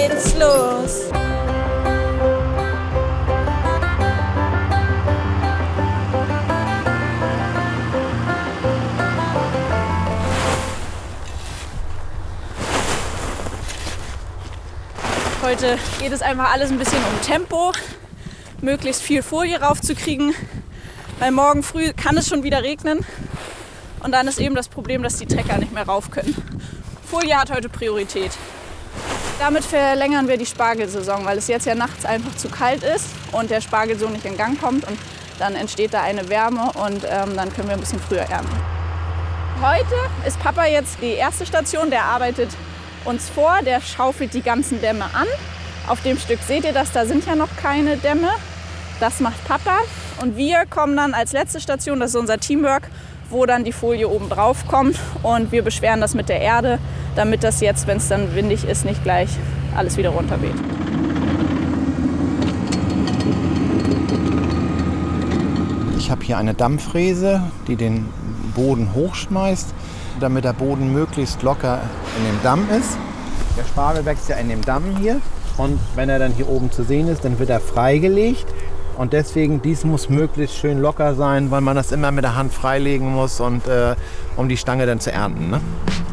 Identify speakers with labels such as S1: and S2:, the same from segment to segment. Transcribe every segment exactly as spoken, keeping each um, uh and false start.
S1: geht's los. Heute geht es einfach alles ein bisschen um Tempo, möglichst viel Folie raufzukriegen, weil morgen früh kann es schon wieder regnen und dann ist eben das Problem, dass die Trecker nicht mehr rauf können. Folie hat heute Priorität. Damit verlängern wir die Spargelsaison, weil es jetzt ja nachts einfach zu kalt ist und der Spargel so nicht in Gang kommt und dann entsteht da eine Wärme und ähm, dann können wir ein bisschen früher ernten. Heute ist Papa jetzt die erste Station, der arbeitet uns vor, der schaufelt die ganzen Dämme an. Auf dem Stück seht ihr das, da sind ja noch keine Dämme. Das macht Papa und wir kommen dann als letzte Station, das ist unser Teamwork, wo dann die Folie oben drauf kommt und wir beschweren das mit der Erde, damit das jetzt, wenn es dann windig ist, nicht gleich alles wieder runterweht.
S2: Ich habe hier eine Dammfräse, die den Boden hochschmeißt, damit der Boden möglichst locker in dem Damm ist. Der Spargel wächst ja in dem Damm hier und wenn er dann hier oben zu sehen ist, dann wird er freigelegt. Und deswegen, dies muss möglichst schön locker sein, weil man das immer mit der Hand freilegen muss, und, äh, um die Stange dann zu ernten. Ne?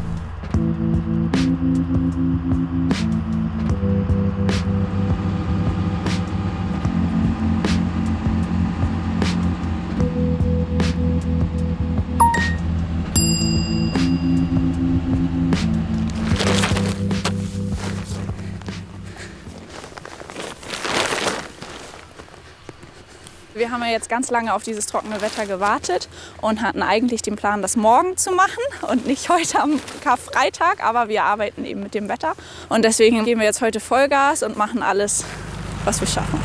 S1: Wir haben ja jetzt ganz lange auf dieses trockene Wetter gewartet und hatten eigentlich den Plan, das morgen zu machen und nicht heute am Karfreitag, aber wir arbeiten eben mit dem Wetter und deswegen geben wir jetzt heute Vollgas und machen alles, was wir schaffen.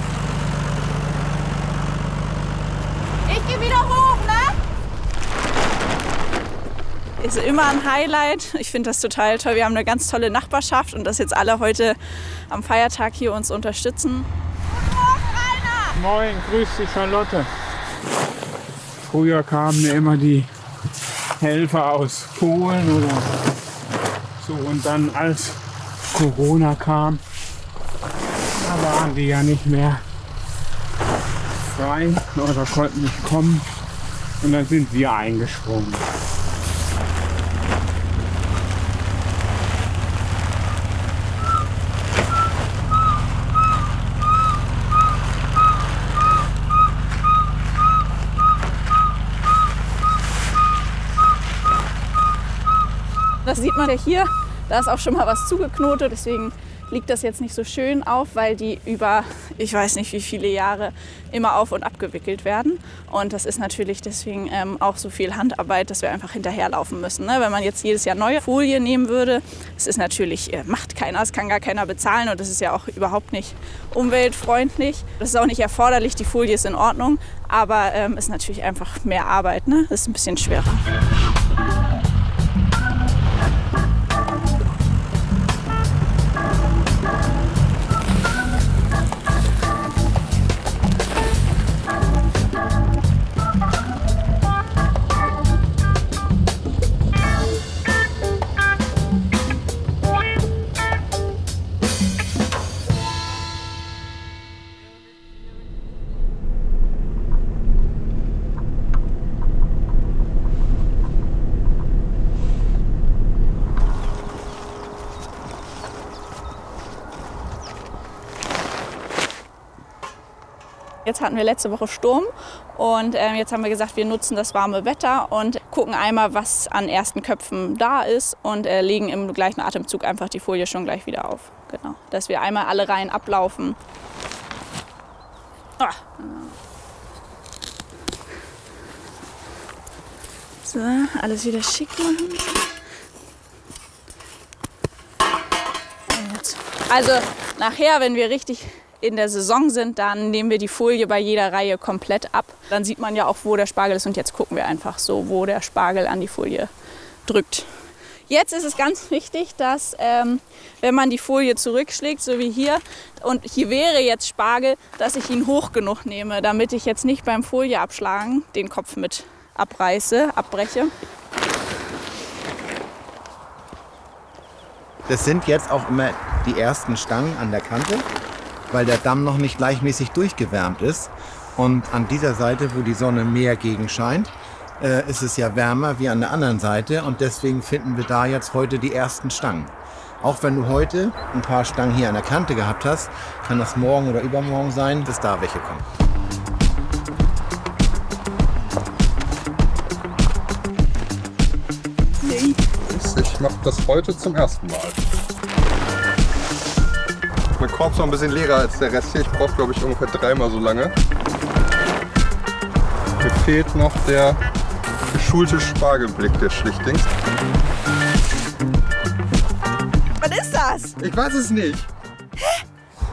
S1: Ich gehe wieder hoch, ne? Ist immer ein Highlight. Ich finde das total toll. Wir haben eine ganz tolle Nachbarschaft und dass jetzt alle heute am Feiertag hier uns unterstützen.
S3: Moin, grüß dich Charlotte. Früher kamen mir immer die Helfer aus Polen oder so und dann als Corona kam, da waren die ja nicht mehr frei oder konnten nicht kommen und dann sind wir eingesprungen.
S1: Das sieht man ja hier, da ist auch schon mal was zugeknotet, deswegen liegt das jetzt nicht so schön auf, weil die über, ich weiß nicht wie viele Jahre, immer auf und abgewickelt werden. Und das ist natürlich deswegen ähm, auch so viel Handarbeit, dass wir einfach hinterherlaufen müssen. Ne? Wenn man jetzt jedes Jahr neue Folie nehmen würde, das ist natürlich, äh, macht keiner, das kann gar keiner bezahlen und das ist ja auch überhaupt nicht umweltfreundlich. Das ist auch nicht erforderlich, die Folie ist in Ordnung, aber ähm, ist natürlich einfach mehr Arbeit, ne? Das ist ein bisschen schwerer. Jetzt hatten wir letzte Woche Sturm und äh, jetzt haben wir gesagt, wir nutzen das warme Wetter und gucken einmal, was an ersten Köpfen da ist und äh, legen im gleichen Atemzug einfach die Folie schon gleich wieder auf. Genau, dass wir einmal alle Reihen ablaufen. Ah. So, alles wieder schick machen. Also nachher, wenn wir richtig in der Saison sind, dann nehmen wir die Folie bei jeder Reihe komplett ab. Dann sieht man ja auch, wo der Spargel ist und jetzt gucken wir einfach so, wo der Spargel an die Folie drückt. Jetzt ist es ganz wichtig, dass ähm, wenn man die Folie zurückschlägt, so wie hier, und hier wäre jetzt Spargel, dass ich ihn hoch genug nehme, damit ich jetzt nicht beim Folie abschlagen den Kopf mit abreiße, abbreche.
S2: Das sind jetzt auch immer die ersten Stangen an der Kante, weil der Damm noch nicht gleichmäßig durchgewärmt ist. Und an dieser Seite, wo die Sonne mehr gegen scheint, äh, ist es ja wärmer wie an der anderen Seite. Und deswegen finden wir da jetzt heute die ersten Stangen. Auch wenn du heute ein paar Stangen hier an der Kante gehabt hast, kann das morgen oder übermorgen sein, dass da welche kommen.
S4: Ich mache das heute zum ersten Mal. Mein Korb ist noch ein bisschen leerer als der Rest hier. Ich brauche, glaube ich, ungefähr dreimal so lange. Mir fehlt noch der geschulte Spargelblick des Schlichtings.
S1: Was ist das?
S4: Ich weiß es nicht. Hä?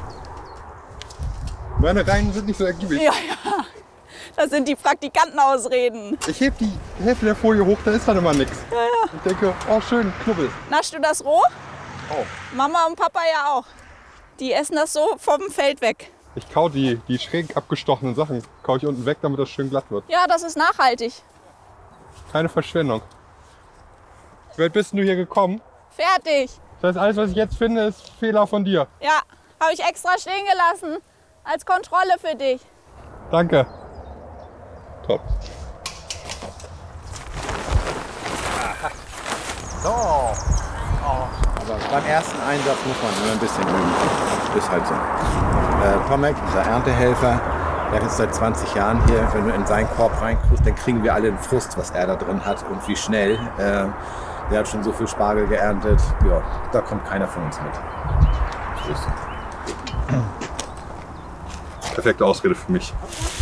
S4: Meine Reihen sind nicht so ergiebig.
S1: Ja, ja. Das sind die Praktikantenausreden.
S4: Ich heb die Hälfte der Folie hoch, da ist dann immer nichts.
S1: Ja, ja.
S4: Ich denke, oh schön, Knubbel.
S1: Naschst du das roh?
S4: Oh.
S1: Mama und Papa ja auch. Die essen das so vom Feld weg.
S4: Ich kau die, die schräg abgestochenen Sachen, kau ich unten weg, damit das schön glatt wird.
S1: Ja, das ist nachhaltig.
S4: Keine Verschwendung. Wie weit bist du hier gekommen?
S1: Fertig.
S4: Das heißt, alles, was ich jetzt finde, ist Fehler von dir.
S1: Ja, habe ich extra stehen gelassen. Als Kontrolle für dich.
S4: Danke. Top.
S2: So. Oh. Aber beim ersten Einsatz muss man immer ein bisschen üben. Ist halt so. Äh, Tomek, unser Erntehelfer, der ist seit zwanzig Jahren hier. Wenn du in seinen Korb reinkriegst, dann kriegen wir alle den Frust, was er da drin hat und wie schnell. Äh, der hat schon so viel Spargel geerntet. Ja, da kommt keiner von uns mit. Tschüss.
S4: Perfekte Ausrede für mich.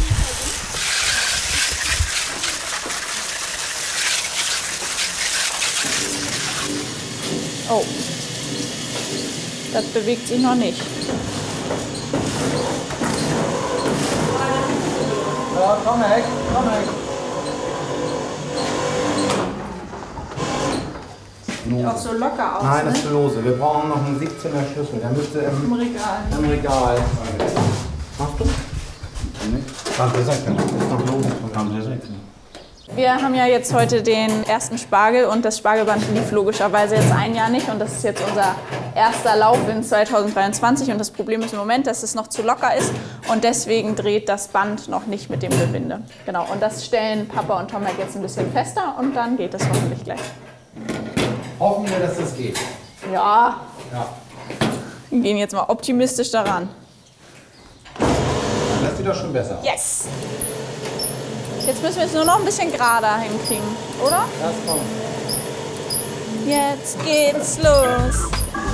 S1: Oh. Das bewegt sich noch nicht.
S2: Ja, Tomek, Tomek.
S1: Sieht auch so locker aus.
S2: Nein, das
S1: ne?
S2: ist lose. Wir brauchen noch einen siebzehner Schlüssel. Der müsste im,
S1: Im Regal.
S2: im Regal. Machst du? Kann sie sein. Ist noch lose. Kann sie sein.
S1: Wir haben ja jetzt heute den ersten Spargel und das Spargelband lief logischerweise jetzt ein Jahr nicht und das ist jetzt unser erster Lauf in zweitausenddreiundzwanzig und das Problem ist im Moment, dass es noch zu locker ist und deswegen dreht das Band noch nicht mit dem Gewinde. Genau, und das stellen Papa und Tomek jetzt ein bisschen fester und dann geht es hoffentlich gleich.
S2: Hoffen wir, dass das geht.
S1: Ja,
S2: Ja.
S1: wir gehen jetzt mal optimistisch daran.
S2: Das sieht doch schon besser aus.
S1: Yes! Jetzt müssen wir es nur noch ein bisschen gerader hinkriegen, oder?
S2: Das kommt.
S1: Jetzt geht's los.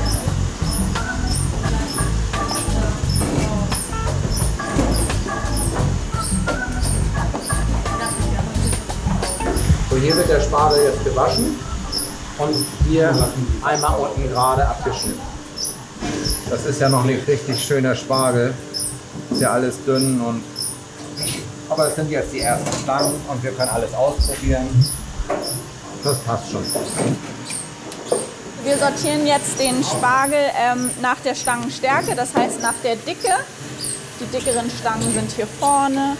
S2: So, hier wird der Spargel jetzt gewaschen und hier einmal unten gerade abgeschnitten. Das ist ja noch nicht richtig schöner Spargel. Ist ja alles dünn und aber es sind jetzt die ersten Stangen und wir können alles ausprobieren. Das passt schon.
S1: Wir sortieren jetzt den Spargel ähm, nach der Stangenstärke, das heißt nach der Dicke. Die dickeren Stangen sind hier vorne.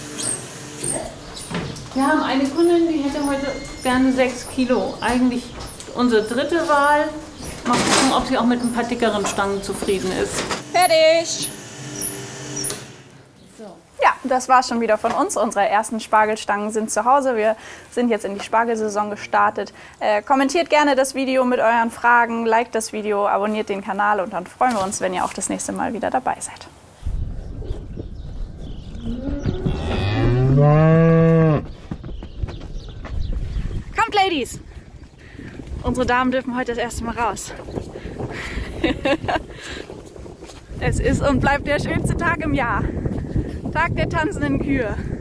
S5: Wir haben eine Kundin, die hätte heute gerne sechs Kilo. Eigentlich unsere dritte Wahl. Mal gucken, ob sie auch mit ein paar dickeren Stangen zufrieden ist.
S1: Fertig! Ja, das war schon wieder von uns. Unsere ersten Spargelstangen sind zu Hause. Wir sind jetzt in die Spargelsaison gestartet. Äh, kommentiert gerne das Video mit euren Fragen, liked das Video, abonniert den Kanal und dann freuen wir uns, wenn ihr auch das nächste Mal wieder dabei seid. Kommt, Ladies! Unsere Damen dürfen heute das erste Mal raus. Es ist und bleibt der schönste Tag im Jahr. Tag der tanzenden Kühe.